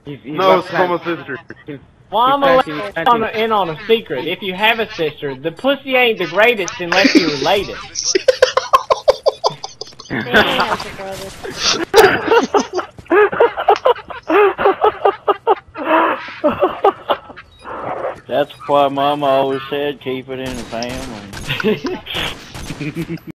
No, it's from a sister. Well, I'm gonna let you in on a secret. If you have a sister, the pussy ain't the greatest unless you're related. That's why Mama always said keep it in the family.